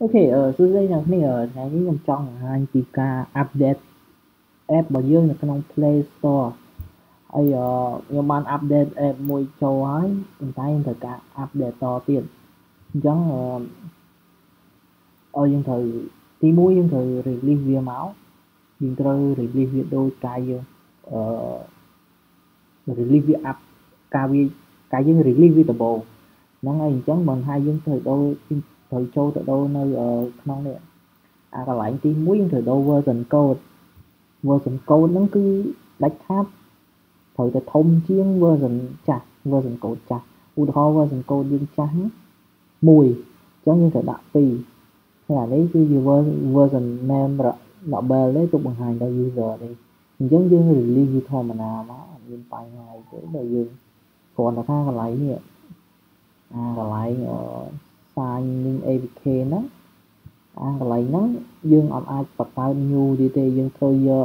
Ok,សួស្តីអ្នកគ្នាថ្ងៃនេះខ្ញុំចង់បង្ហាញពីការ update app របស់យើងនៅក្នុង Play Store ហើយខ្ញុំបាន update app មួយចូលហើយប៉ុន្តែយើងត្រូវការ update តទៀតអញ្ចឹងយើងត្រូវទី1យើងត្រូវ release វាមកយើងត្រូវ release វាដោយការយើងrelease វា app ការយើង release វាដំបូងហ្នឹងហើយអញ្ចឹងមិនថាយើងត្រូវចូលទៅដូរនៅក្នុងនេះកន្លែងទី1យើងត្រូវដូរ version code ហ្នឹងគឺដាច់ខាតត្រូវតែធំជាង version ចាស់ version code ចាស់ឧទាហរណ៍ version code យើងចាស់1អញ្ចឹងយើងត្រូវដាក់2ហើយអានេះគឺជា version name label ទេទុកបង្ហាញដល់ user ទេអញ្ចឹងយើង release វាធម្មតាមកអត់មានបញ្ហាអីទេបើយើងគ្រាន់តែថាកន្លែងនេះកន្លែង sign in APK ហ្នឹងកន្លែងហ្នឹងយើងអត់អាចបង្កើត new ទេយើងត្រូវយក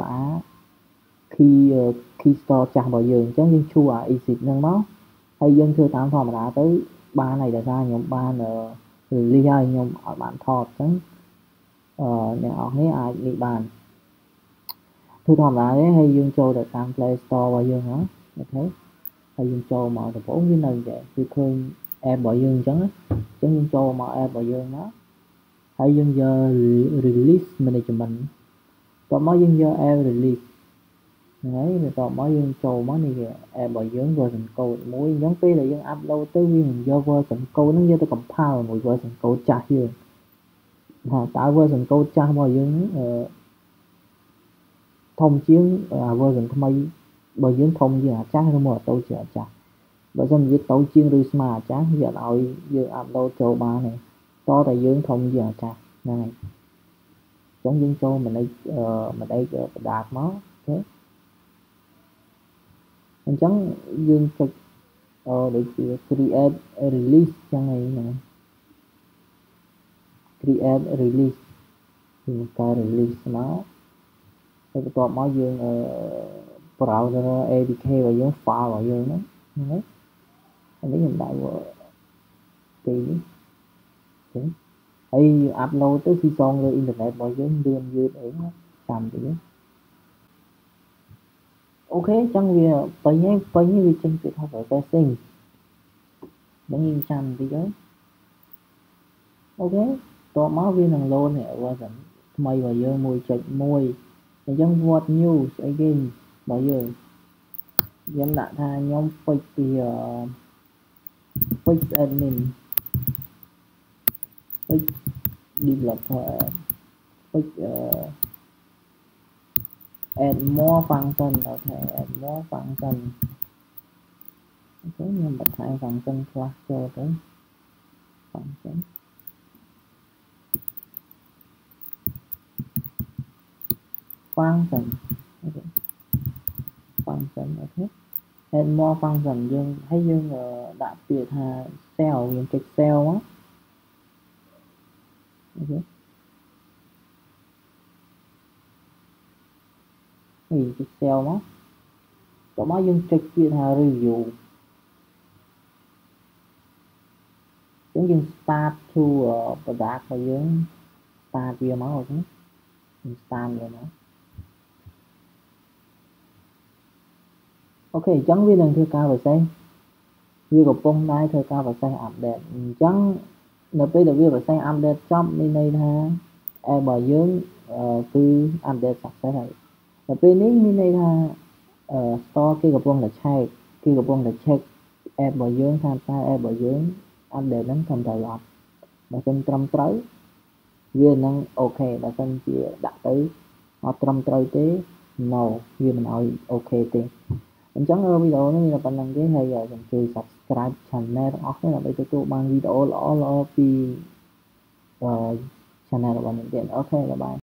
key store ចាស់របស់យើងអញ្ចឹងយើងឈួរexit ហ្នឹងមកហើយយើងធ្វើតាមធម្មតាទៅបានហើយដោយសារខ្ញុំបានrelease ហើយខ្ញុំអត់បានថតអញ្ចឹងអ្នកនរគ្នាអាចនេះបានធ្វើធម្មតាទេហើយយើងចូលទៅតាម Play Store របស់យើងហ្នឹងអូខេហើយយើងចូលមកដំបូងវានៅតែគឺឃើញ app របស់យើងអញ្ចឹងយើងចូលមក app របស់យើងមកហើយយើងយក release management តោះមកយើងយក app release ហ្នឹងហើយបន្ទាប់មកយើងចូលមកនេះវា app របស់យើង version code មួយអញ្ចឹងពេលដែលយើង upload ទៅវានឹងយក version code ហ្នឹងយកទៅ compile មួយ version code ចាស់យើងតើ version code ចាស់របស់យើងធំជាងversion ថ្មីរបស់យើងធំជាងអាចាស់ឬមកតូចជាងអាចាស់បើមិនវាតូចជាងឬស្មើអាចាស់វាអត់ឲ្យយើង upload ចូលបានទេតតែយើងធំជាងអាចាស់ហ្នឹងហើយអញ្ចឹងយើងចូលmanage product មកអូខេអញ្ចឹងយើងចុចដូចជា create release អញ្ចឹងហ្នឹង create release យើងការ release មកហើយបន្ទាប់មកយើង browser APK របស់យើង file របស់យើងហ្នឹងហើយនេះខ្ញុំដាក់ទីនេះចឹងហើយ upload ទៅពីសងលើអ៊ីនធឺណិតរបស់យើងលឿនយឺតអីចាំតិចអូខេអញ្ចឹងវាពេញវាចេញពីថា processing ហ្នឹងយើងចាំតិចទៅអូខេតបមកវានឹង load នេះ version ថ្មីរបស់យើង 1.1 អញ្ចឹង what new ស្អីគេរបស់យើងខ្ញុំដាក់ថាខ្ញុំ fix ពីfix admin fix developer fix add more function អូខេ add more function អូខេខ្ញុំបន្ថែម function ខ្លះចូលទៅ function អូខេ function អូខេ add more function យើងហើយយើងដាក់ពាក្យថា cell យើងចុច cell មកអូខេហើយចុច cell មកតោះមកយើងចុចពាក្យថា review អញ្ចឹងយើង start to product របស់យើង start វាមកអូខេយើង start វាមកអូខេអញ្ចឹងវានឹងធ្វើការ process វាកំពុងតែធ្វើការ process update អញ្ចឹងនៅពេលដែលវា process update ចប់មានន័យថា app របស់យើងគឺ update success ហើយនៅពេលនេះមានន័យថាstore គេកំពុងតែ check app របស់យើងថាតើ app របស់យើង update ហ្នឹងត្រឹមត្រូវអត់បើមិនត្រឹមត្រូវវានឹងអូខេបើមិនជាដាក់ទៅអត់ត្រឹមត្រូវទេ no វាមិនឲ្យអូខេទេអញ្ចឹងវីដេអូនេះមានតែប៉ុណ្្នឹងទេហើយសូមជួយ subscribe channel ទាំងអស់គ្នាដើម្បីទទួលបានវីដេអូល្អៗពីchannel របស់ខ្ញុំទៀតអូខេបាយបាយ